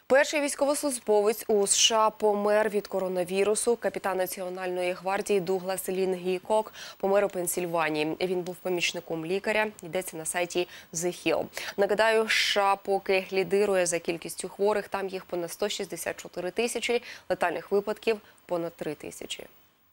Перший військовослужбовець у США помер від коронавірусу. Капітан Національної гвардії Дуглас Лінгікок помер у Пенсільванії. Він був помічником лікаря. Йдеться на сайті The Hill. Нагадаю, США поки лідирує за кількістю хворих. Там їх понад 164 тисячі, летальних випадків понад 3 тисячі.